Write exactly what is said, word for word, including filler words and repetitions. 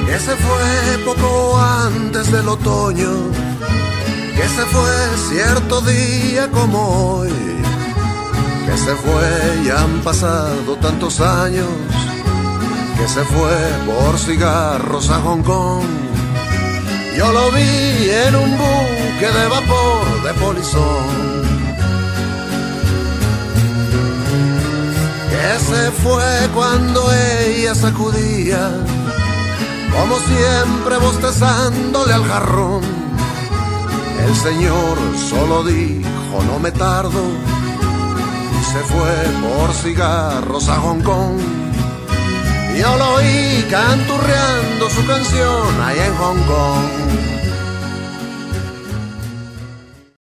que se fue poco antes del otoño, que se fue cierto día como hoy, que se fue y han pasado tantos años, que se fue por cigarros a Hong Kong. Yo lo vi en un buque de vapor de polizón, que se fue cuando ella sacudía, como siempre bostezándole al jarrón. El señor solo dijo no me tardo y se fue por cigarros a Hong Kong. Yo lo oí canturreando su canción allá en Hong Kong.